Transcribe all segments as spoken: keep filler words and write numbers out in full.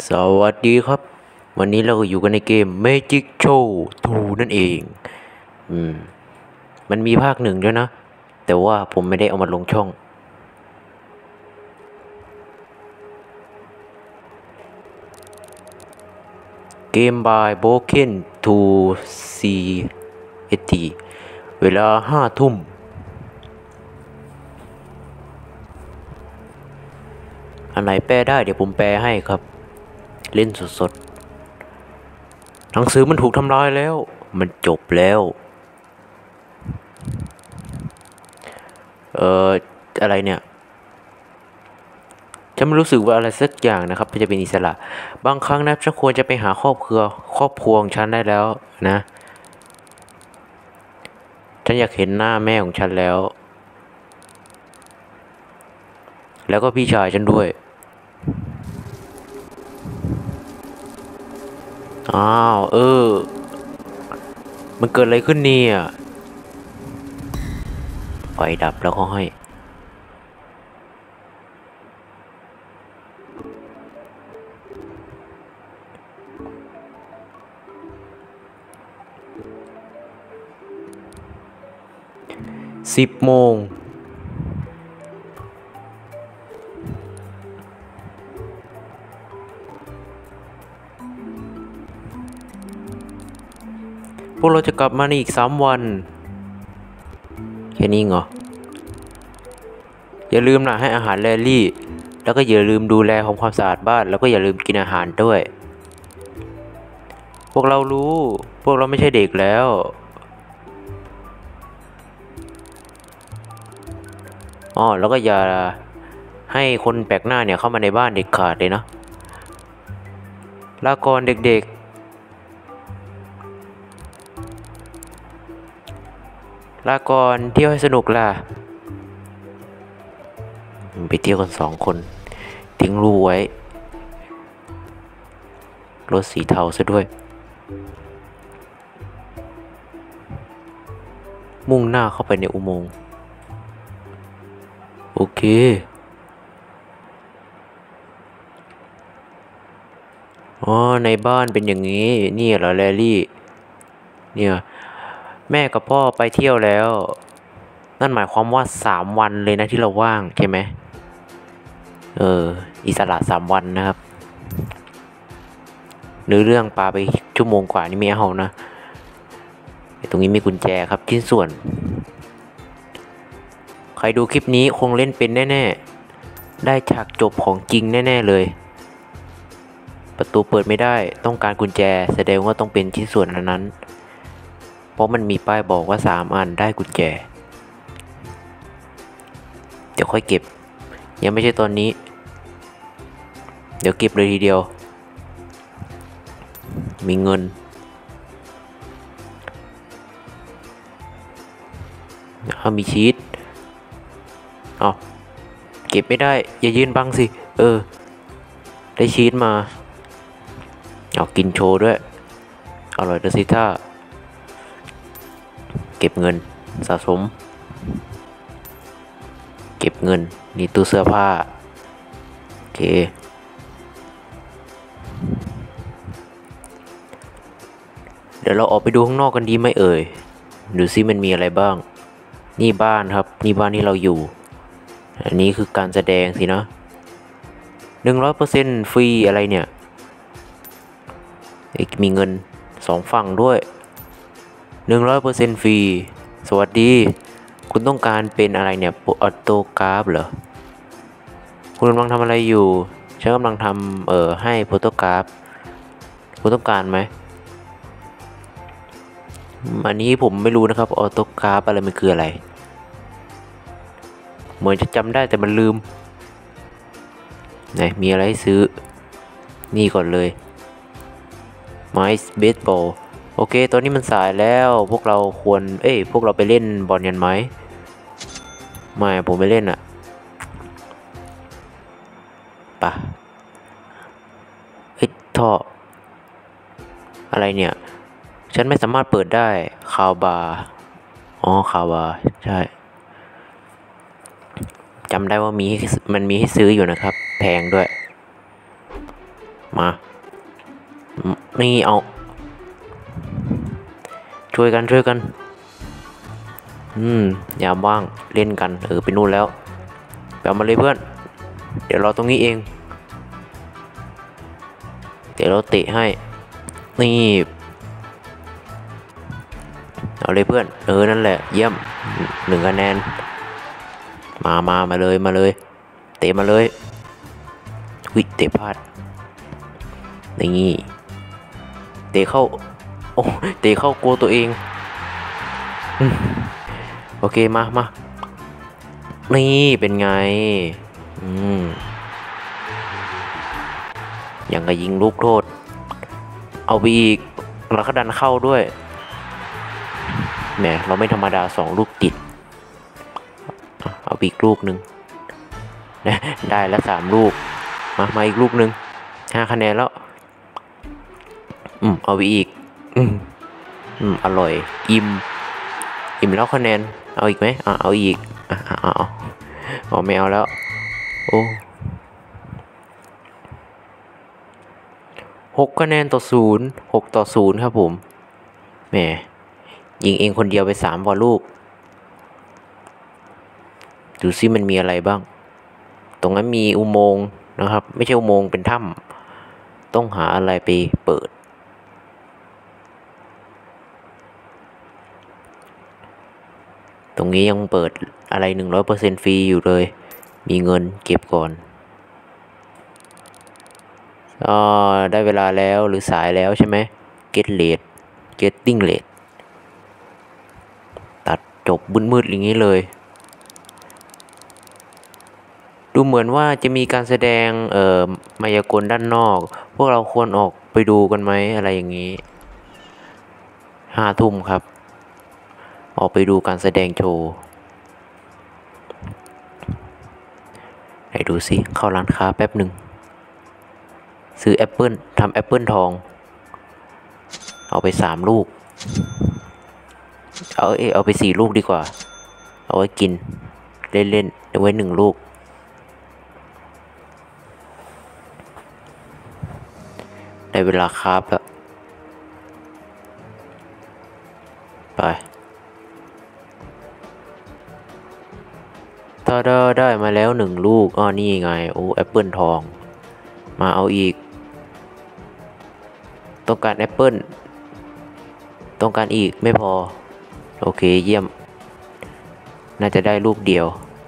สวัสดีครับวันนี้เราอยู่กันในเกม Magic Show ทูนั่นเองอืมมันมีภาคหนึ่งด้วยนะแต่ว่าผมไม่ได้เอามาลงช่องเกม by Broken ทู ซี เอส ที เวลาห้าทุ่มอันไหนแปลได้เดี๋ยวผมแปลให้ครับเล่นสดๆหนังสือมันถูกทำลายแล้วมันจบแล้วเอ่ออะไรเนี่ยฉันไม่รู้สึกว่าอะไรสักอย่างนะครับจะเป็นอิสระบางครั้งนะฉันควรจะไปหาครอบครัวครอบครัวของฉันได้แล้วนะฉันอยากเห็นหน้าแม่ของฉันแล้วแล้วก็พี่ชายฉันด้วยอ้าวเออมันเกิดอะไรขึ้นเนี่ยไฟดับแล้วก็ให้สิบโมงพวกเราจะกลับมาในอีกสามวันแค่นี้เหรออย่าลืมนะให้อาหารแรลลี่แล้วก็อย่าลืมดูแลทำความสะอาดบ้านแล้วก็อย่าลืมกินอาหารด้วยพวกเรารู้พวกเราไม่ใช่เด็กแล้วอ๋อแล้วก็อย่าให้คนแปลกหน้าเนี่ยเข้ามาในบ้านเด็ดขาดเลยนะลาก่อนเด็กๆลาก่อนเที่ยวให้สนุกล่ะไปเที่ยวกันสองคนทิ้งรูไว้รถสีเทาซะด้วยมุ่งหน้าเข้าไปในอุโมงค์โอเคอ๋อในบ้านเป็นอย่างนี้นี่เหรอแลลี่เนี่ยแม่กับพ่อไปเที่ยวแล้วนั่นหมายความว่าสามวันเลยนะที่เราว่างใช่ไหมเอออิสระสามวันนะครับเนื้อเรื่องปาไปชั่วโมงกว่านี่ไม่เอานะตรงนี้มีกุญแจครับชิ้นส่วนใครดูคลิปนี้คงเล่นเป็นแน่ๆได้ฉากจบของจริงแน่ๆเลยประตูเปิดไม่ได้ต้องการกุญแจแสดงว่าต้องเป็นชิ้นส่วนนั้นเพราะมันมีป้ายบอกว่าสามอันได้กุญแจเดี๋ยวค่อยเก็บยังไม่ใช่ตอนนี้เดี๋ยวเก็บเลยทีเดียวมีเงินเอามีชีสเอาเก็บไม่ได้อย่ายืนบังสิเออได้ชีสมาเอากินโชว์ด้วยอร่อยด้วยสิท่าเก็บเงินสะสมเก็บเงินนี่ตู้เสื้อผ้าโอเคเดี๋ยวเราออกไปดูข้างนอกกันดีไหมเอ่ยดูซิมันมีอะไรบ้างนี่บ้านครับนี่บ้านที่เราอยู่อันนี้คือการแสดงสินะหนึ่งร้อยเปอร์เซ็นต์ฟรีอะไรเนี่ยมีเงินสองฝั่งด้วยหนึ่งร้อยเปอร์เซ็นต์ฟรีสวัสดีคุณต้องการเป็นอะไรเนี่ยออโตกราฟเหรอคุณกำลังทำอะไรอยู่ฉันกำลังทำเอ่อให้โฟโตกราฟคุณต้องการไหมอันนี้ผมไม่รู้นะครับออโตกราฟอะไรมันคืออะไรเหมือนจะจำได้แต่มันลืมไหนมีอะไรให้ซื้อนี่ก่อนเลยไม้เบสบอลโอเคตอนนี้มันสายแล้วพวกเราควรเอ้ยพวกเราไปเล่นบอลกันไหมไม่ผมไม่เล่นอะปะเฮ้ยท่ออะไรเนี่ยฉันไม่สามารถเปิดได้คาวบาร์อ๋อคาวบาร์ใช่จำได้ว่ามีมันมีให้ซื้ออยู่นะครับแพงด้วยมานี่เอาช่วยกันช่วยกันอืมยามว่างเล่นกันเออไปนู่นแล้วไปเอามาเลยเพื่อนเดี๋ยวเราตรงนี้เองเดี๋ยวเราเตะให้นี่เอาเลยเพื่อนเออนั่นแหละเยี่ยมหนึ่งคะแนนมามามาเลยมาเลยเตะมาเลยวิเตะพลาดนี่เตะเข้าโอ้เตะเข้าโกตัวเองโอเคมามานี่เป็นไงอืมยังก็ยิงลูกโทษเอาไปอีกแล้วก็ดันเข้าด้วยแหมเราไม่ธรรมดาสองลูกติดเอาไปอีกลูกหนึ่งได้แล้วสามลูกมามาอีกลูกหนึ่งห้าคะแนนแล้วอืมเอาไปอีกอืมอืมอร่อยอิ่มอิ่มแล้วคะแนนเอาอีกไหมอ่าเอาอีกอ่าเอาเอาเอาไม่เอาแล้วโอ้หกคะแนนต่อศูนย์หกต่อศูนย์ครับผมแหมยิงเองคนเดียวไปสามบอลลูกดูซิมันมีอะไรบ้างตรงนั้นมีอุโมงค์นะครับไม่ใช่อุโมงค์เป็นถ้ำต้องหาอะไรไปเปิดตรงนี้ยังเปิดอะไรหนึ่งร้อยเปอร์เซ็นต์ฟรีอยู่เลยมีเงินเก็บก่อนอ๋อได้เวลาแล้วหรือสายแล้วใช่ไหม get late getting late ตัดจบมืดๆอย่างนี้เลยดูเหมือนว่าจะมีการแสดงเอ่อมายากลด้านนอกพวกเราควรออกไปดูกันไหมอะไรอย่างนี้ห้าทุ่มครับออกไปดูการแสดงโชว์ไหนดูสิเข้าร้านค้าแป๊บหนึ่งซื้อแอปเปิลทำแอปเปิลทองเอาไปสามลูกเอาเอเอาไปสี่ลูกดีกว่าเอาไว้กินเล่นๆเอาไว้หนึ่งลูกได้เวลาคราฟแล้วไปถ้าได้ได้มาแล้วหนึ่งลูกอ้อนี่ไงโอ้แอปเปิลทองมาเอาอีกต้องการแอปเปิลต้องการอีกไม่พอโอเคเยี่ยมน่าจะได้ลูกเดียว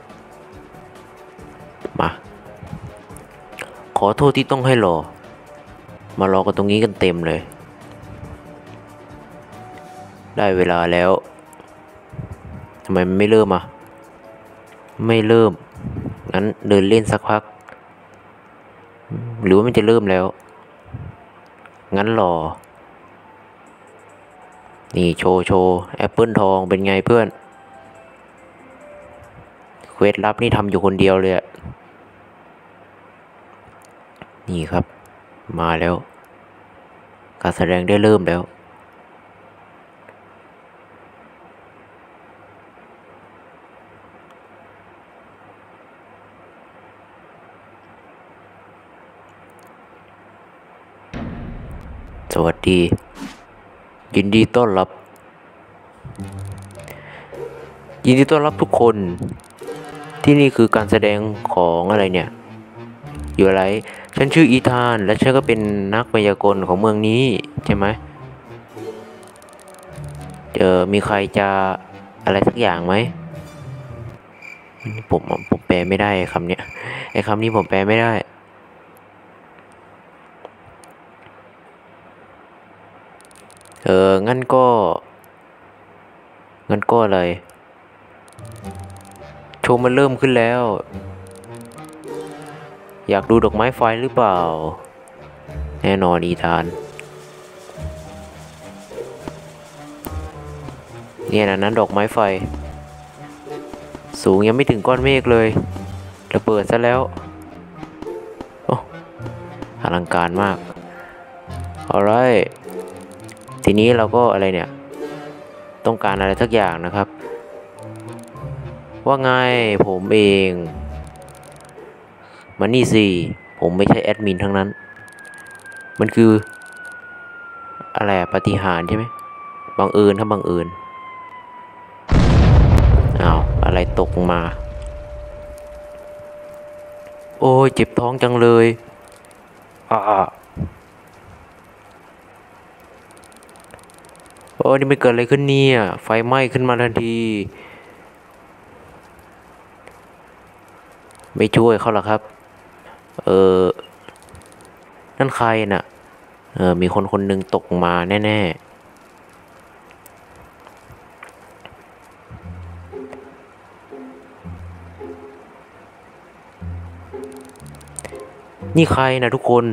มาขอโทษที่ต้องให้รอมารอกันตรงนี้กันเต็มเลยได้เวลาแล้วทำไมมันไม่เริ่มอ่ะไม่เริ่มงั้นเดินเล่นสักพักหรือว่ามันจะเริ่มแล้วงั้นรอนี่โชว์โชว์แอปเปิลทองเป็นไงเพื่อนเควสลับนี่ทำอยู่คนเดียวเลยอะนี่ครับมาแล้วการแสดงได้เริ่มแล้วสวัสดียินดีต้อนรับยินดีต้อนรับทุกคนที่นี่คือการแสดงของอะไรเนี่ยอยู่อะไรฉันชื่ออีธานและฉันก็เป็นนักมายากลของเมืองนี้ใช่ไหมเจอมีใครจะอะไรสักอย่างไหมผมผมแปลไม่ได้คำเนี้ยไอ้คำนี้ผมแปลไม่ได้เอองั้นก็งั้นก็อะไรโชว์มันเริ่มขึ้นแล้วอยากดูดอกไม้ไฟหรือเปล่าแน่นอนอีธานเนี่ยนะนั้นดอกไม้ไฟสูงยังไม่ถึงก้อนเมฆเลยระเบิดซะแล้วโอ้อลังการมาก alright ทีนี้เราก็อะไรเนี่ยต้องการอะไรสักอย่างนะครับว่าไงผมเองมานี่สิผมไม่ใช่แอดมินทั้งนั้นมันคืออะไรอะปาฏิหาริย์ใช่ไหมบังเอิญครับบังเอิญอ้าวอะไรตกมาโอ้ยเจ็บท้องจังเลยอ่าโอ้ยนี่มันเกิดอะไรขึ้นเนี่ยไฟไหม้ขึ้นมาทันทีไม่ช่วยเขาหรอครับเออนั่นใครน่ะเออมีคนคนหนึ่งตกมาแน่ๆนี่ใครนะทุกคน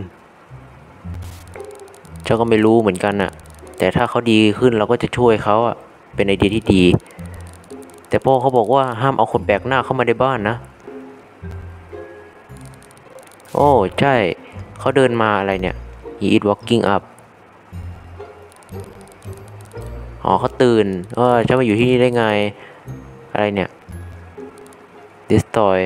เจ้าก็ไม่รู้เหมือนกันน่ะแต่ถ้าเขาดีขึ้นเราก็จะช่วยเขาอ่ะเป็นไอเดียที่ดีแต่พ่อเขาบอกว่าห้ามเอาคนแปลกหน้าเข้ามาในบ้านนะโอ้ใช่เขาเดินมาอะไรเนี่ย he is walking up อ๋อเขาตื่นว่าจะมาอยู่ที่นี่ได้ไงอะไรเนี่ย destroy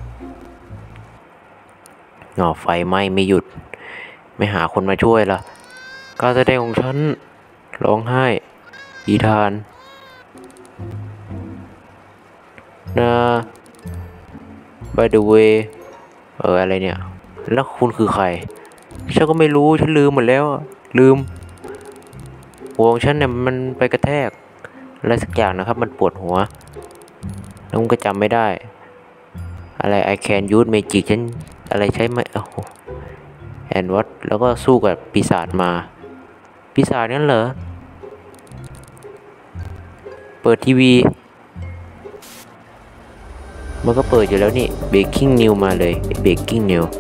อ๋อไฟไหม้ไม่หยุดไม่หาคนมาช่วยล่ะการแสดงของฉันร้องไห้อีธานนะ by the way เอออะไรเนี่ยแล้วคุณคือใครฉันก็ไม่รู้ฉันลืมหมดแล้วลืมหัวของฉันเนี่ยมันไปกระแทกอะไรสักอย่างนะครับมันปวดหัวแล้วมันก็จำไม่ได้อะไร I can use magic ฉันอะไรใช้ไหมโอ้โหแอนวัตแล้วก็สู้กับปีศาจมาปีศาจนั่นเหรอเปิดทีวีมันก็เปิดอยู่แล้วนี่ Breaking News มาเลย Breaking News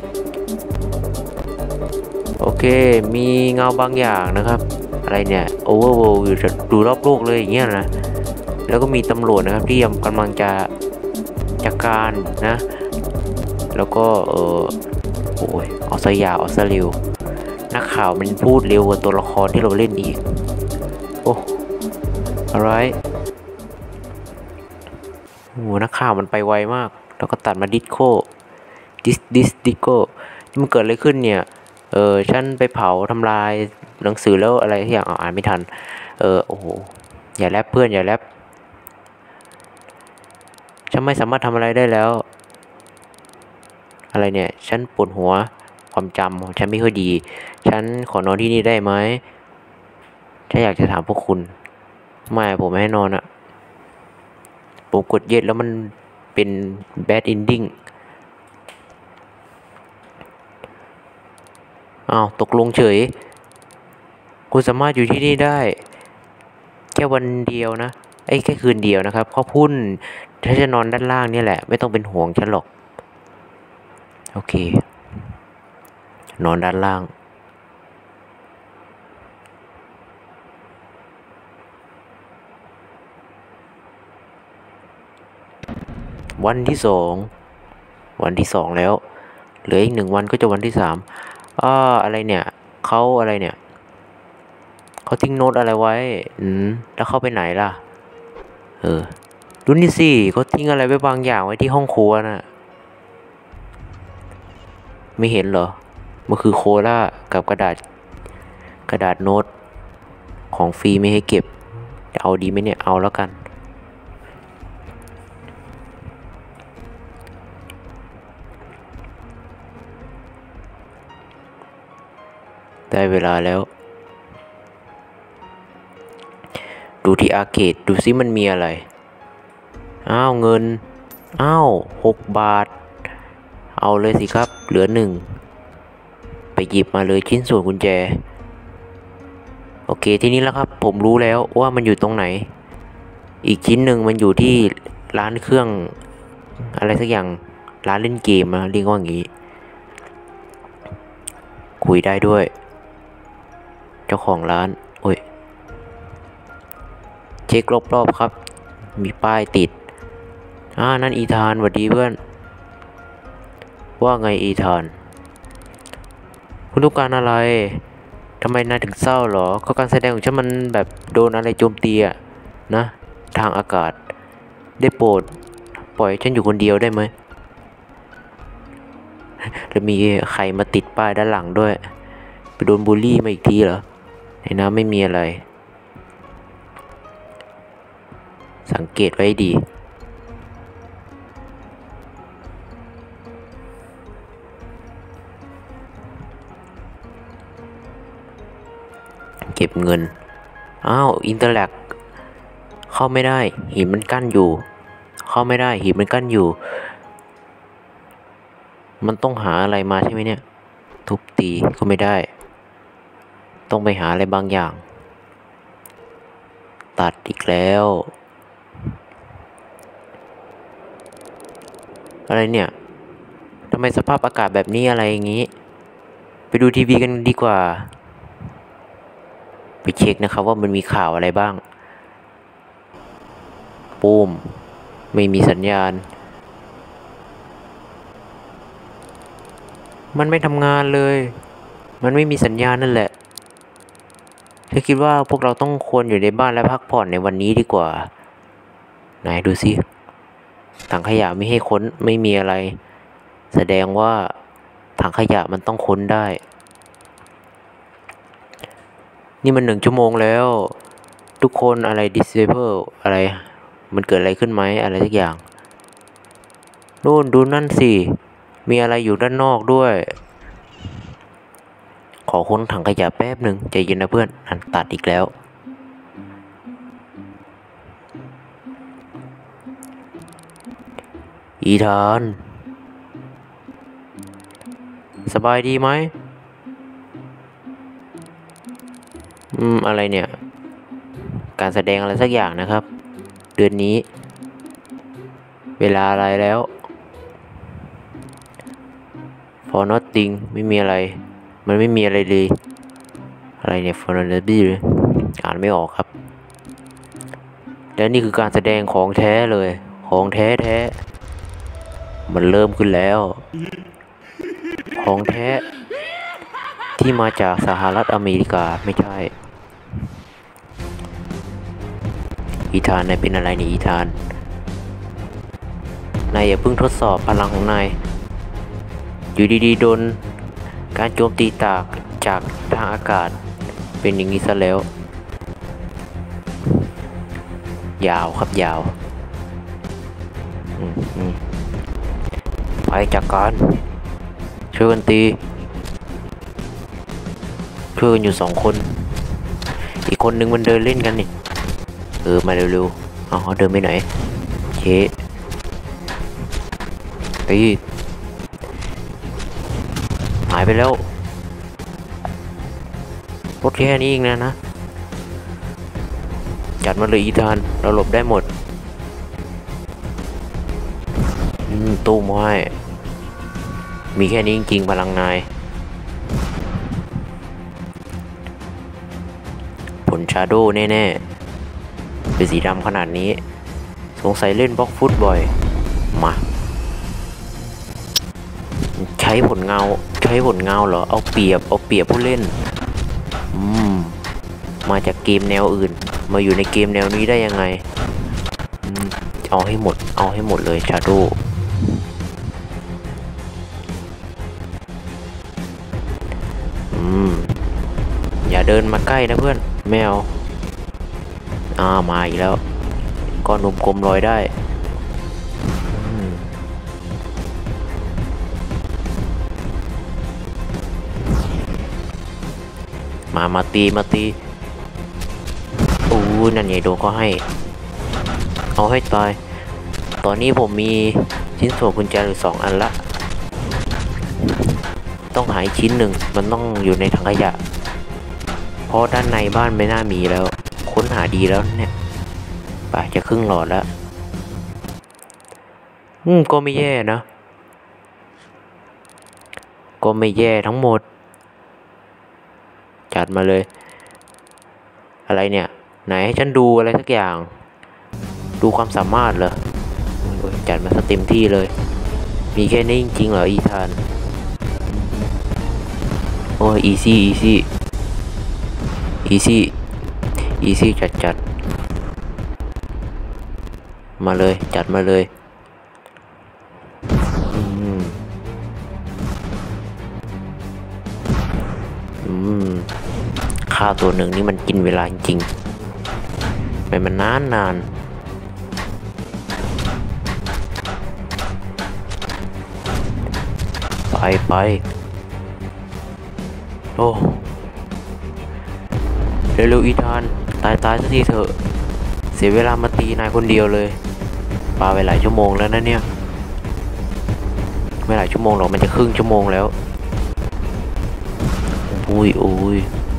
โอเคมีเงาบางอย่างนะครับอะไรเนี่ย Overworld อยู่ดูรอบโลกเลยอย่างเงี้ยนะแล้วก็มีตำรวจนะครับที่กำลังจะจัดการนะแล้วก็เออโอ้ยออสยาออสเร็วนักข่าวมันพูดเร็วกว่าตัวละครที่เราเล่นอีกโอ้อะไรโอ้นักข่าวมันไปไวมากแล้วก็ตัดมาดิสโก้ดิสดิสดิโก้ที่มันเกิดอะไรขึ้นเนี่ยเออฉันไปเผาทำลายหนังสือแล้วอะไรที่อย่างอ่านไม่ทันเออโอ้โหอย่าแรปเพื่อนอย่าแรปฉันไม่สามารถทำอะไรได้แล้วอะไรเนี่ยฉันปวดหัวความจำของฉันไม่ค่อยดีฉันขอนอนที่นี่ได้ไหมฉันอยากจะถามพวกคุณไม่ผมไม่ให้นอนอะผมกดเย็ดแล้วมันเป็น bad ending อ้าวตกลงเฉยคุณสามารถอยู่ที่นี่ได้แค่วันเดียวนะไอ้แค่คืนเดียวนะครับขอบคุณถ้าจะนอนด้านล่างนี่แหละไม่ต้องเป็นห่วงฉันหรอกโอเคนอนด้านล่างวันที่สองวันที่สองแล้วเหลืออีกหนึ่งวันก็จะวันที่สามอ้าอะไรเนี่ยเขาอะไรเนี่ยเขาทิ้งโน้ตอะไรไว้อืมแล้วเข้าไปไหนล่ะเออดูนี่สิเขาทิ้งอะไรไว้บางอย่างไว้ที่ห้องครัวน่ะไม่เห็นเหรอมันคือโคลากับกระดาษกระดาษโน้ตของฟรีไม่ให้เก็บเอาดีไหมเนี่ยเอาแล้วกันได้เวลาแล้วดูที่อาร์เคดดูซิมันมีอะไรอ้าวเงินอ้าวหกบาทเอาเลยสิครับเหลือหนึ่งไปหยิบมาเลยชิ้นส่วนกุญแจโอเคทีนี้แล้วครับผมรู้แล้วว่ามันอยู่ตรงไหนอีกชิ้นหนึ่งมันอยู่ที่ร้านเครื่องอะไรสักอย่างร้านเล่นเกมนะเรียกว่าอย่างนี้คุยได้ด้วยเจ้าของร้านโอ้ยเช็ครอบๆครับมีป้ายติดอ่านั่นอีธานสวัสดีเพื่อนว่าไงอีธานคุณต้องการอะไรทำไมนายถึงเศร้าหรอก็การแสดงของฉันมันแบบโดนอะไรโจมตีอะนะทางอากาศได้โปรดปล่อยฉันอยู่คนเดียวได้ไหมแล้วมีใครมาติดป้ายด้านหลังด้วยโดนบูลลี่มาอีกทีเหรอในน้ำไม่มีอะไรสังเกตไว้ดีเก็บเงินอ้าวอินเตอร์แลกเข้าไม่ได้หินมันกั้นอยู่เข้าไม่ได้หินมันกั้นอยู่มันต้องหาอะไรมาใช่ไหมเนี่ยทุบตีก็ไม่ได้ต้องไปหาอะไรบางอย่างตัดอีกแล้วอะไรเนี่ยทำไมสภาพอากาศแบบนี้อะไรอย่างนี้ไปดูทีวีกันดีกว่าไปเช็คนะครับว่ามันมีข่าวอะไรบ้างปูมไม่มีสัญญาณมันไม่ทำงานเลยมันไม่มีสัญญาณนั่นแหละฉันคิดว่าพวกเราต้องควรอยู่ในบ้านและพักผ่อนในวันนี้ดีกว่าไหนดูสิถังขยะไม่ให้ค้นไม่มีอะไรแสดงว่าถังขยะมันต้องค้นได้นี่มันหนึ่งชั่วโมงแล้วทุกคนอะไร disable อะไรมันเกิดอะไรขึ้นไหมอะไรสักอย่างนู่นดูนั่นสิมีอะไรอยู่ด้านนอกด้วยขอค้นถังขยะแป๊บหนึ่งใจเย็นนะเพื่อนอันตัดอีกแล้วอีธานสบายดีไหมอืมอะไรเนี่ยการแสดงอะไรสักอย่างนะครับเดือนนี้เวลาอะไรแล้ว for nothing ไม่มีอะไรมันไม่มีอะไรเลยอะไรเนี่ย for nothing อ่านไม่ออกครับและนี่คือการแสดงของแท้เลยของแท้แท้มันเริ่มขึ้นแล้วของแท้ที่มาจากสหรัฐอเมริกาไม่ใช่อีธานนายเป็นอะไรเนี่ยอีธานนายอย่าเพิ่งทดสอบพลังของนายอยู่ดีๆโดนการโจมตีตากจากทางอากาศเป็นอย่างนี้ซะแล้วยาวครับยาวไปจากการช่วยกันตีช่วยกันอยู่สองคนอีกคนนึงมันเดินเล่นกันนี่เออมาเร็วๆเอาเดินไปไหนเชตีหายไปแล้วรถแค่นี้เองนะนะจัดมาเลยอีธานเราหลบได้หมดอืมตู้ไม้มีแค่นี้จริงๆพลังนายผลชาโดว์แน่ๆเป็นสีดำขนาดนี้สงสัยเล่นบล็อกฟุตบ่อยมาใช้ผลเงาใช้ผลเงาเหรอเอาเปรียบเอาเปรียบผู้เล่นอืมมาจากเกมแนวอื่นมาอยู่ในเกมแนวนี้ได้ยังไงอืมเอาให้หมดเอาให้หมดเลยชาโดว์อืมอย่าเดินมาใกล้นะเพื่อนแมวอ่ามาอีกแล้วก้อนนมกลมลอยได้มามาตีมาตีโอ้นั่นไงโดนก็ให้เอาให้ตายตอนนี้ผมมีชิ้นส่วนกุญแจอยู่สองอันละต้องหายชิ้นหนึ่งมันต้องอยู่ในถังขยะเพราะด้านในบ้านไม่น่ามีแล้วค้นหาดีแล้วเนี่ยป่ะจะครึ่งหลอดแล้วอืมก็ไม่แย่นะก็ไม่แย่ทั้งหมดจัดมาเลยอะไรเนี่ยไหนให้ฉันดูอะไรสักอย่างดูความสามารถเหรอจัดมาซะเต็มที่เลยมีแค่นี้จริงๆเหรออีธานโอ้ยอีซี่อีซี่อีซี่อีซี่จัดจัดมาเลยจัดมาเลยอืมข้าวตัวหนึ่งนี่มันกินเวลาจริงๆไปมันนานนานไปไปโอ้เร็วๆอีธานตายตายสักทีเถอะเสียเวลามาตีนายคนเดียวเลยปาไปหลายชั่วโมงแล้วนะเนี่ยไม่หลายชั่วโมงหรอกมันจะครึ่งชั่วโมงแล้วอุ้ยอุ้ย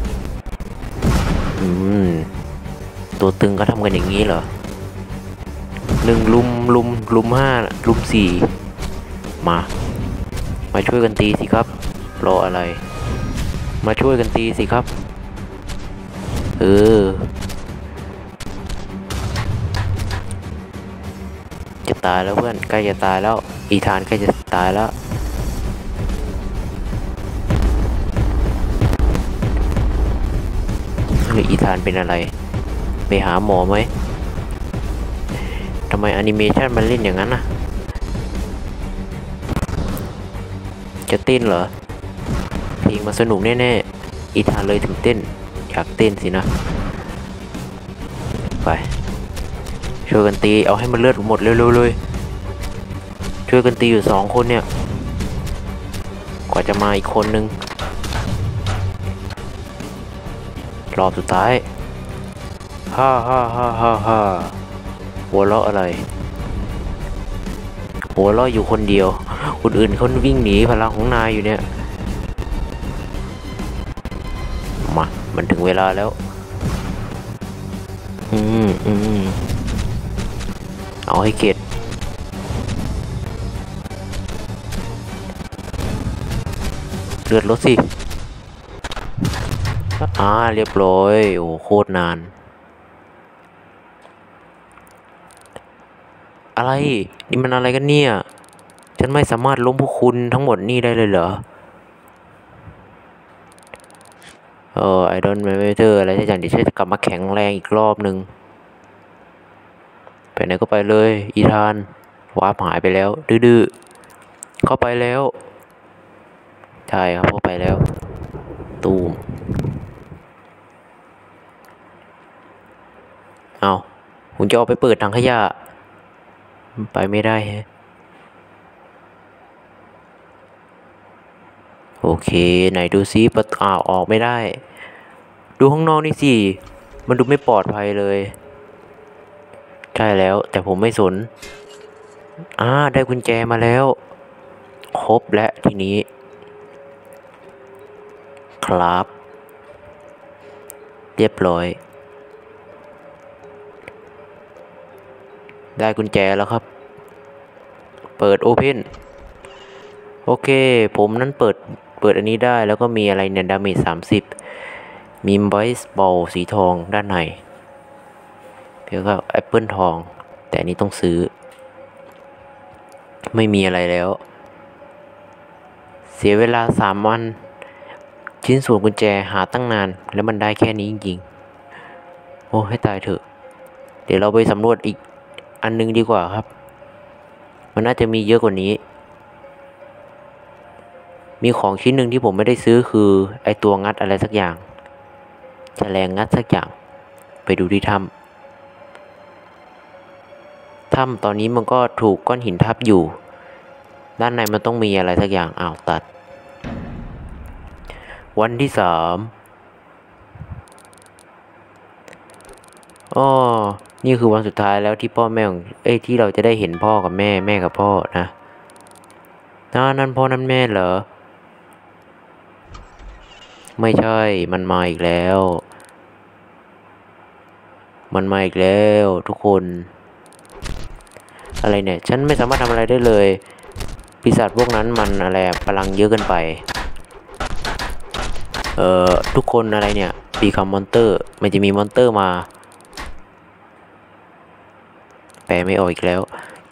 อืมตัวตึงก็ทำกันอย่างนี้เหรอหนึ่งลุมลุมลุมห้าลุมสี่มามาช่วยกันตีสิครับรออะไรมาช่วยกันตีสิครับเออจะตายแล้วเพื่อนใกล้จะตายแล้วอีธานใกล้จะตายแล้วเฮ้ยอีธานเป็นอะไรไปหาหมอไหมทำไมแอนิเมชันมันเล่นอย่างนั้นน่ะจะเต้นเหรอเพลงมาสนุกแน่ๆอีธานเลยถึงเต้นอยากเต้นสินะไปช่วยกันตีเอาให้มันเลือดหมดเร็วๆเลยช่วยกันตีอยู่สองคนเนี่ยกว่าจะมาอีกคนนึงรอบสุดท้ายฮ่าฮ่าฮ่าฮ่าฮ่าหัวเราะอะไรหัวเราะอยู่คนเดียวคนอื่นเขาวิ่งหนีพลังของนายอยู่เนี่ยมามันถึงเวลาแล้วอืมอืมเอาให้เข็ดเลือดลดสิอ่าเรียบร้อยโอ้โคตรนานอะไรนี่มันอะไรกันเนี่ยฉันไม่สามารถล้มพวกคุณทั้งหมดนี่ได้เลยเหรอเออไอดอนแมนเทอร์อะไรที่อย่างเดี๋ยวฉันจะกลับมาแข็งแรงอีกรอบหนึ่งไปไหนก็ไปเลยอีธานวาร์ปหายไปแล้วดื้อๆเข้าไปแล้วใช่ครับเข้าไปแล้วตูมเอาผมจะออกไปเปิดถังขยะไปไม่ได้ฮะโอเคไหนดูซิประตูอ้าวออกไม่ได้ดูข้างนอกนี่สิมันดูไม่ปลอดภัยเลยใช่แล้วแต่ผมไม่สนอ่าได้กุญแจมาแล้วครบและทีนี้ครับเรียบร้อยได้กุญแจแล้วครับเปิดโอเพนโอเคผมนั้นเปิดเปิดอันนี้ได้แล้วก็มีอะไรเนี่ยดาเมจสามสิบมีไบส์บอลสีทองด้านในแล้วก็แอปเปิลทองแต่อันนี้ต้องซื้อไม่มีอะไรแล้วเสียเวลาสามวันชิ้นส่วนกุญแจหาตั้งนานแล้วมันได้แค่นี้จริงๆโอ้ให้ตายเถอะเดี๋ยวเราไปสำรวจอีกอันนึงดีกว่าครับมันน่าจะมีเยอะกว่านี้มีของชิ้นหนึ่งที่ผมไม่ได้ซื้อคือไอตัวงัดอะไรสักอย่างแฉลงงัดสักอย่างไปดูที่ถ้ำถ้ำตอนนี้มันก็ถูกก้อนหินทับอยู่ด้านในมันต้องมีอะไรสักอย่างอ้าวตัดวันที่สามอ้อนี่คือวันสุดท้ายแล้วที่พ่อแม่ของเอ้ยที่เราจะได้เห็นพ่อกับแม่แม่กับพ่อนะนั่นนั่นพ่อนั่นแม่เหรอไม่ใช่มันมาอีกแล้วมันมาอีกแล้วทุกคนอะไรเนี่ยฉันไม่สามารถทำอะไรได้เลยปีศาจพวกนั้นมันอะไรพลังเยอะเกินไปเอ่อทุกคนอะไรเนี่ยปีคำมอนเตอร์มันจะมีมอนเตอร์มาแปลไม่ออกอีกแล้ว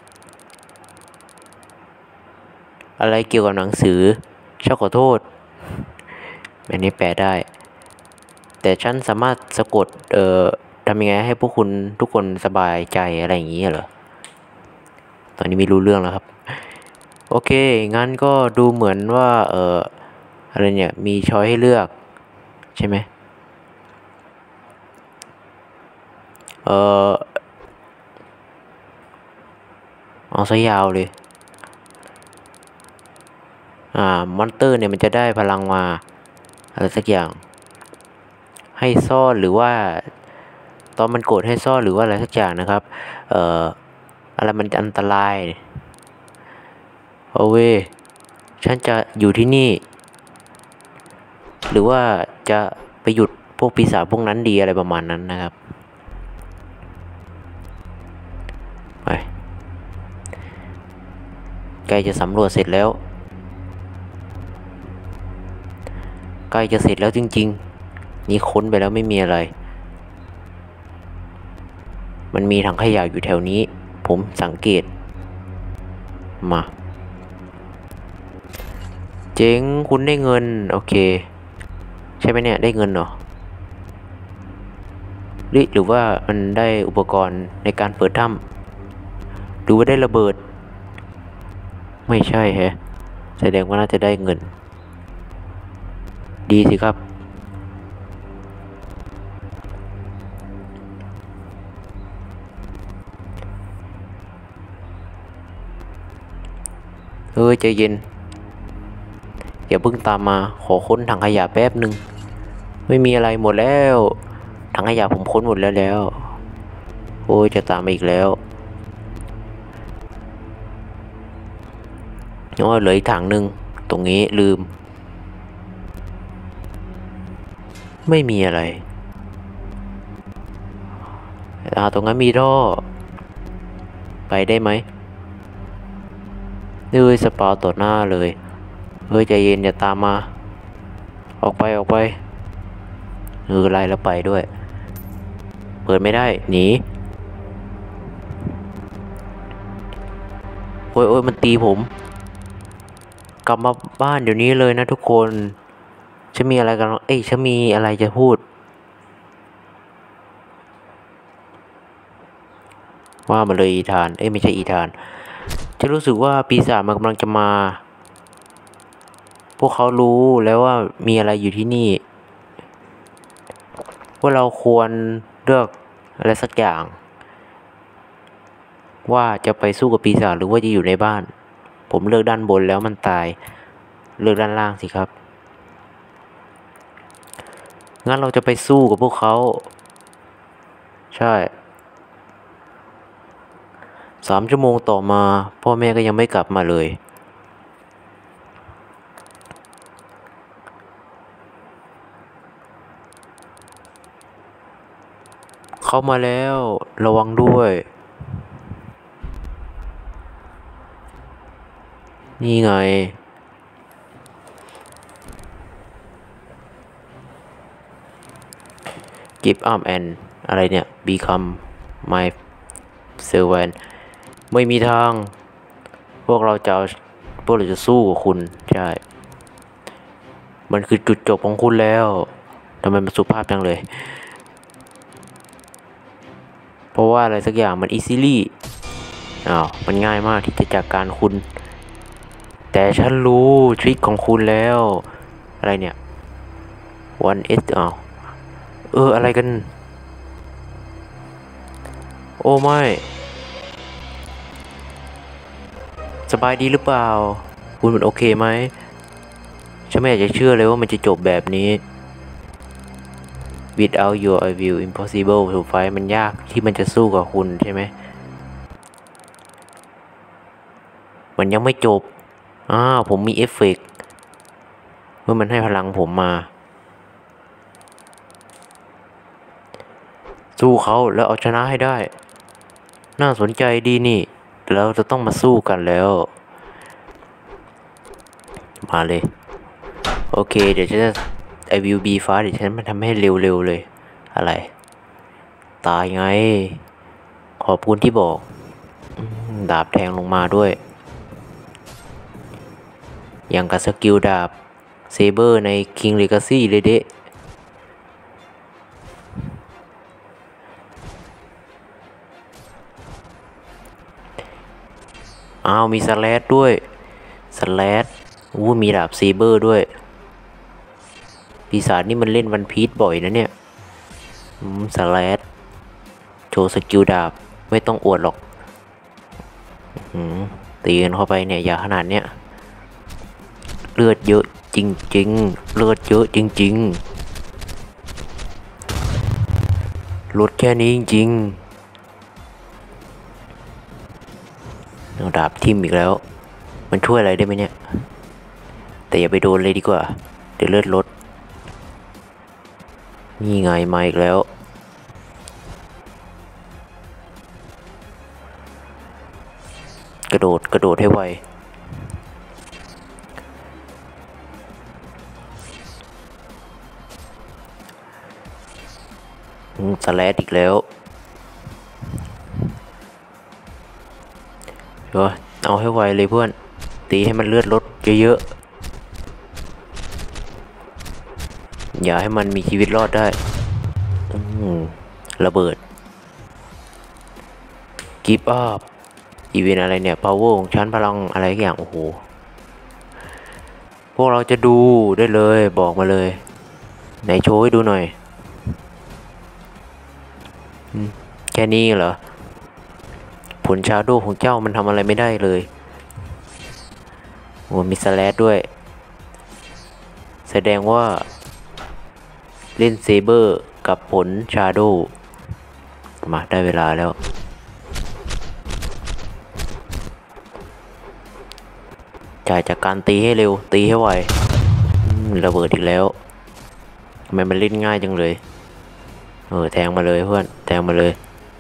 อะไรเกี่ยวกับหนังสือชอบขอโทษอันนี้แปลได้แต่ฉันสามารถสะกดเอ่อทำยังไงให้พวกคุณทุกคนสบายใจอะไรอย่างนี้เหรอตอนนี้ไม่รู้เรื่องแล้วครับโอเคงั้นก็ดูเหมือนว่าเอ่ออะไรเนี่ยมีช้อยให้เลือกใช่ไหมเออเอาซะยาวเลยอ่ามอนเตอร์เนี่ยมันจะได้พลังมาอะไรสักอย่างให้ซ่อนหรือว่าตอนมันโกรธให้ซ่อนหรือว่าอะไรสักอย่างนะครับเอ่ออะไรมันจะอันตรายโอเวฉันจะอยู่ที่นี่หรือว่าจะไปหยุดพวกปีศาจพวกนั้นดีอะไรประมาณนั้นนะครับไปใกล้จะสำรวจเสร็จแล้วใกล้จะเสร็จแล้วจริงๆนี่ค้นไปแล้วไม่มีอะไรมันมีถังขยะอยู่แถวนี้ผมสังเกตมาเจ๋งคุณได้เงินโอเคใช่ไหมเนี่ยได้เงินเหรอหรือหรือว่ามันได้อุปกรณ์ในการเปิดถ้ำหรือว่าได้ระเบิดไม่ใช่แฮะแสดงว่าน่าจะได้เงินดีสิครับเฮ้ยใจเย็นอย่าเพิ่งตามมาขอค้นถังขยะแป๊บหนึ่งไม่มีอะไรหมดแล้วถังขยะผมค้นหมดแล้วแล้วโอ้ยจะตามมาอีกแล้วอ๋อเหลืออีกถังหนึ่งตรงนี้ลืมไม่มีอะไรอ่าตรงนั้นมีท่อไปได้ไหมนี่เลยสปาวต่อหน้าเลยเฮ้ยใจเย็นอย่าตามมาออกไปออกไปเออไล่แล้วไปด้วยเปิดไม่ได้หนีโอ้ยโอ้ยมันตีผมกลับมาบ้านเดี๋ยวนี้เลยนะทุกคนฉันมีอะไรกันเอ้ยฉันมีอะไรจะพูดว่ามาเลยอีธานเอ้ยไม่ใช่อีธานฉันรู้สึกว่าปีศาจมันกำลังจะมา พวกเขารู้แล้วว่ามีอะไรอยู่ที่นี่ว่าเราควรเลือกอะไรสักอย่างว่าจะไปสู้กับปีศาจหรือว่าจะอยู่ในบ้านผมเลือกด้านบนแล้วมันตายเลือกด้านล่างสิครับงั้นเราจะไปสู้กับพวกเขาใช่สามชั่วโมงต่อมาพ่อแม่ก็ยังไม่กลับมาเลยเข้ามาแล้วระวังด้วยนี่ไง give up and อะไรเนี่ย become my servant ไม่มีทางพวกเราจะพวกเราจะสู้กับคุณใช่มันคือจุดจบของคุณแล้วทำไมมันสุภาพจังเลยเพราะว่าอะไรสักอย่างมัน easily อ้าวมันง่ายมากที่จะจัดการคุณแต่ฉันรู้ทริคของคุณแล้วอะไรเนี่ย one s อ้าวเอออะไรกันโอ้ไม่สบายดีหรือเปล่าคุณมันโอเคไหมฉันไม่อยากจะเชื่อเลยว่ามันจะจบแบบนี้ without your I will impossible to fight มันยากที่มันจะสู้กับคุณใช่ไหมมันยังไม่จบอ้าวผมมีเอฟเฟกต์เมื่อมันให้พลังผมมาสู้เขาแล้วเอาชนะให้ได้น่าสนใจดีนี่เราจะต้องมาสู้กันแล้วมาเลยโอเคเดี๋ยวฉันจะ I will be fast เดี๋ยวฉันมาทำให้เร็วๆเลยอะไรตายไงขอบคุณที่บอกดาบแทงลงมาด้วยอย่างกับสกิลดาบเซเบอร์ใน King Legacy เลยเด้อ้าวมีสแลดด้วยสแลดอู้มีดาบเซเบอร์ด้วยปีศาจนี่มันเล่นวันพีซบ่อยนะเนี่ยอืมสแลดโชว์สกิลดาบไม่ต้องอวดหรอกอืมตีกันเข้าไปเนี่ยอย่าขนาดเนี้ยเลือดเยอะจริงๆเลือดเยอะจริงๆลดแค่นี้จริงๆเอาดาบทิ่มอีกแล้วมันช่วยอะไรได้ไหมเนี่ยแต่อย่าไปโดนเลยดีกว่าเดี๋ยวเลือดลดนี่ไงมาอีกแล้วกระโดดกระโดดให้ไวสแลดอีกแล้วเดี๋ยวเอาให้ไวเลยเพื่อนตีให้มันเลือดลดเยอะๆอย่าให้มันมีชีวิตรอดได้ระเบิดกิฟต์อัพอีเวนอะไรเนี่ย power ของชั้นพลังอะไรอย่างโอ้โหพวกเราจะดูได้เลยบอกมาเลยไหนโชว์ให้ดูหน่อยแค่นี้เหรอผลชาโดของเจ้ามันทำอะไรไม่ได้เลยโอ้มีสแลดด้วยแสดงว่าเล่นเซเบอร์กับผลชาโดมาได้เวลาแล้วจ่ายจากการตีให้เร็วตีให้ไวระเบิดอีกแล้วทำไมมันเล่นง่ายจังเลยเออแทงมาเลยเพื่อนแทงมาเลย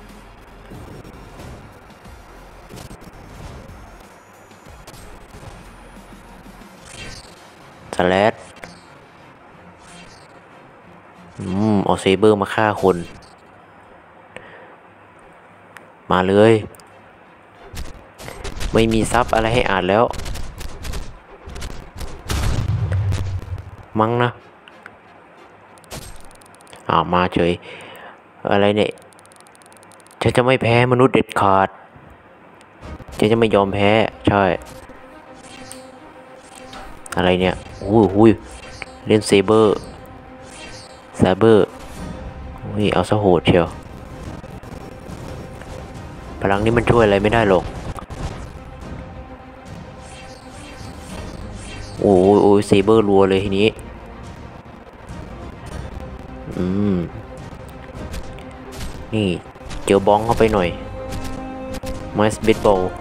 สแลดอืมเอาเซเบอร์มาฆ่าคนมาเลยไม่มีซับอะไรให้อ่านแล้วมั้งนะอ้าวมาเฉยอะไรเนี่ยฉันจะไม่แพ้มนุษย์เด็ดขาดฉันจะไม่ยอมแพ้ใช่อะไรเนี่ยอุ้ยอุ้ยเล่นเซเบอร์เซเบอร์อุ้ยเอาซะโหดเชียวพลังนี้มันช่วยอะไรไม่ได้หรอกโอ้ยโอ้ยเซเบอร์รัวเลยทีนี้อืมนี่เจอบ้องเข้าไปหน่อยไมส์เบสบอล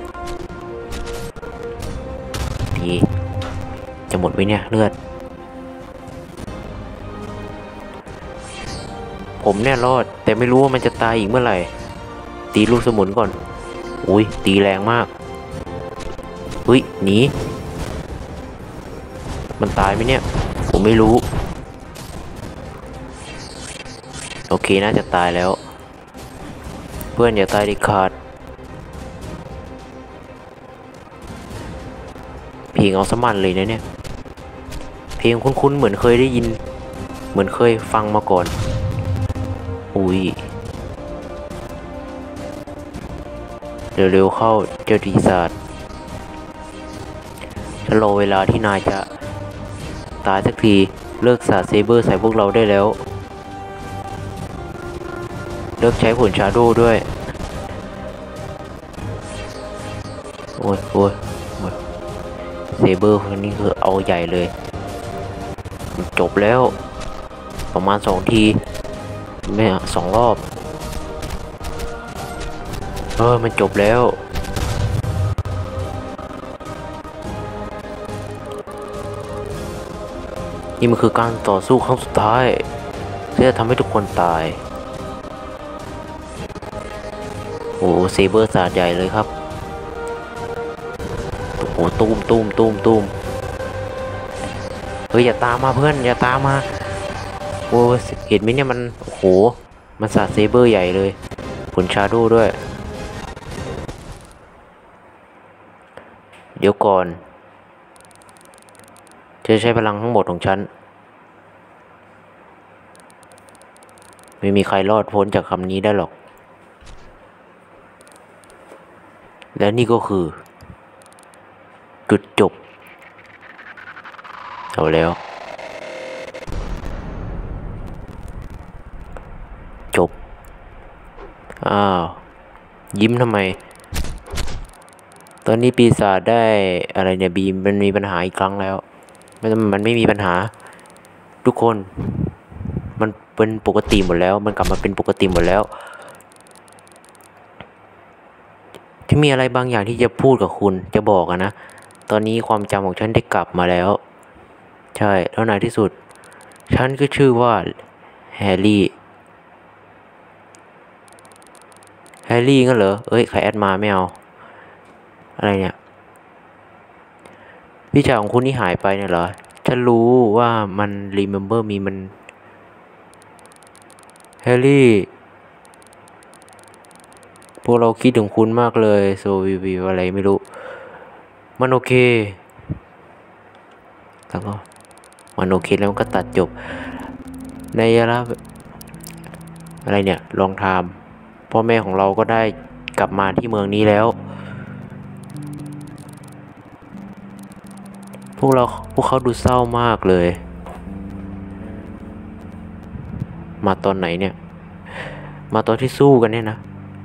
ดีจะหมดไหมเนี่ยเลือดผมเนี่ยรอดแต่ไม่รู้ว่ามันจะตายอีกเมื่อไหร่ตีลูกสมุนก่อนอุ้ยตีแรงมากเฮ้ยหนีมันตายไหมเนี่ยผมไม่รู้โอเคน่าจะตายแล้วเพื่อนอย่าตายเด็ดขาดเพลงเอาสมันเลยนะเนี่ยเพลงคุ้นๆเหมือนเคยได้ยินเหมือนเคยฟังมาก่อนอุ้ยเร็วๆเข้าเจ้าดีศาสตร์ฉันรอเวลาที่นายจะตายสักทีเลิกสาดเซเบอร์ใส่พวกเราได้แล้วเลิกใช้ผลชาโดด้วยโอ้ยโอ้ยเซเบอร์คนนี้คือเอาใหญ่เลยจบแล้วประมาณสองทีไม่สองรอบเออมันจบแล้วนี่มันคือการต่อสู้ครั้งสุดท้ายที่จะทำให้ทุกคนตายโอ้เซเบอร์สาดใหญ่เลยครับโอ้โหตูมตูมตูมตูมเฮ้ยอย่าตามมาเพื่อนอย่าตามมาโอ้เห็นไหมเนี่ยมันโอ้โหมันสาดเซเบอร์ใหญ่เลยผลชาโดด้วยเดี๋ยวก่อนจะใช้พลังทั้งหมดของฉันไม่มีใครรอดพ้นจากคำนี้ได้หรอกและนี่ก็คือจุดจบเอาแล้วอ้าวยิ้มทำไมตอนนี้ปีศาจได้อะไรเนี่ยบีมมันมีปัญหาอีกครั้งแล้วมันมันไม่มีปัญหาทุกคนมันเป็นปกติหมดแล้วมันกลับมาเป็นปกติหมดแล้วที่มีอะไรบางอย่างที่จะพูดกับคุณจะบอกอะนะตอนนี้ความจำของฉันได้กลับมาแล้วใช่แล้วในที่สุดฉันก็ชื่อว่าแฮร์รี่แฮร์รี่งั้นเหรอเอ้ยใครแอดมาไม่เอาอะไรเนี่ยพี่ชายของคุณที่หายไปเนี่ยเหรอฉันรู้ว่ามัน remember me มันแฮร์รี่พวกเราคิดถึงคุณมากเลยโซวีวีอะไรไม่รู้มันโอเคแล้วก็มันโอเคแล้วมันก็ตัดจบในยะละอะไรเนี่ยลองทำพ่อแม่ของเราก็ได้กลับมาที่เมืองนี้แล้วพวกเราพวกเขาดูเศร้ามากเลยมาตอนไหนเนี่ยมาตอนที่สู้กันเนี่ยนะ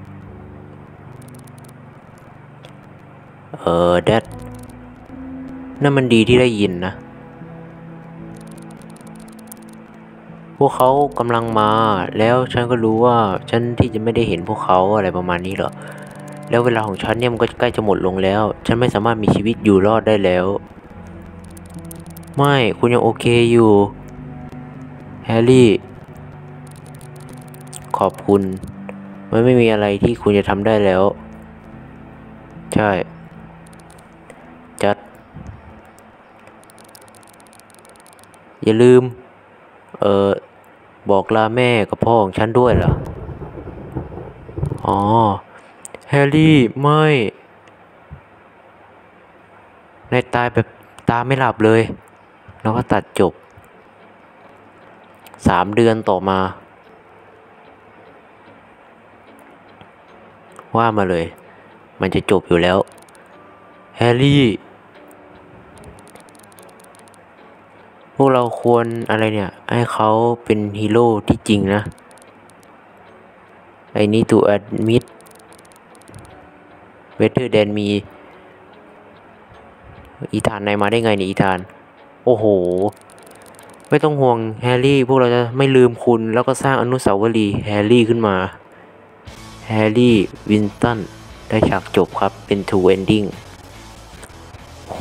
เออแดดนั่นมันดีที่ได้ยินนะพวกเขากำลังมาแล้วฉันก็รู้ว่าฉันที่จะไม่ได้เห็นพวกเขาอะไรประมาณนี้เหรอแล้วเวลาของฉันเนี่ยมันก็ใกล้จะหมดลงแล้วฉันไม่สามารถมีชีวิตอยู่รอดได้แล้วไม่คุณยังโอเคอยู่แฮร์รี่ขอบคุณมันไม่มีอะไรที่คุณจะทำได้แล้วใช่จัดอย่าลืมเออบอกลาแม่กับพ่อของฉันด้วยเหรออ๋อแฮร์รี่ไม่นายตายแบบตาไม่หลับเลยแล้วก็ตัดจบสามเดือนต่อมาว่ามาเลยมันจะจบอยู่แล้วแฮร์รี่พวกเราควรอะไรเนี่ยให้เขาเป็นฮีโร่ที่จริงนะไอ้นี่ to admit better than me อีธานนายมาได้ไงเนี่ยอีธานโอ้โหไม่ต้องห่วงแฮร์รี่พวกเราจะไม่ลืมคุณแล้วก็สร้างอนุสาวรีย์แฮร์รี่ขึ้นมาแฮร์รี่วินตันได้ฉากจบครับเป็น two ending โห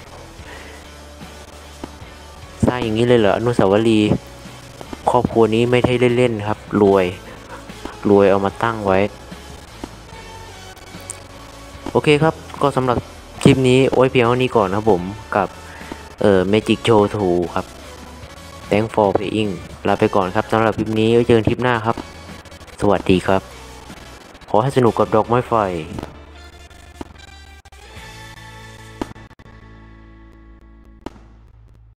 สร้างอย่างนี้เลยเหรออนุสาวรีย์ครอบครัวนี้ไม่ใช่เล่นๆครับรวยรวยเอามาตั้งไว้โอเคครับก็สำหรับคลิปนี้โอ้ยเพียงเท่านี้ก่อนครับผมกับเอ่อ Magic Show ทูครับ Thanks for playing ลาไปก่อนครับสำหรับคลิปนี้ไว้เจอกันคลิปหน้าครับสวัสดีครับขอให้สนุกกับดอกไม้ไฟ